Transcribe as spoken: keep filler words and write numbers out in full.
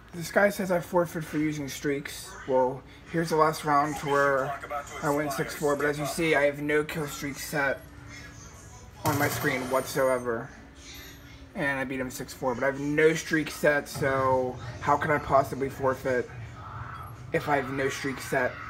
This guy says I forfeit for using streaks. Well, here's the last round to where I went six four, but as you see, I have no kill streak set on my screen whatsoever. And I beat him six four, but I have no streak set, so how can I possibly forfeit if I have no streak set?